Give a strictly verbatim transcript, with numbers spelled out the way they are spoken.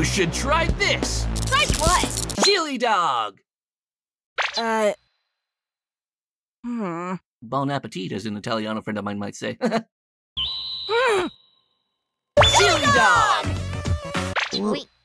You should try this. Try what? Chili dog. Uh... Hmm... Bon appetit, as an Italiano friend of mine might say. Hmm. Chili dog! Wait,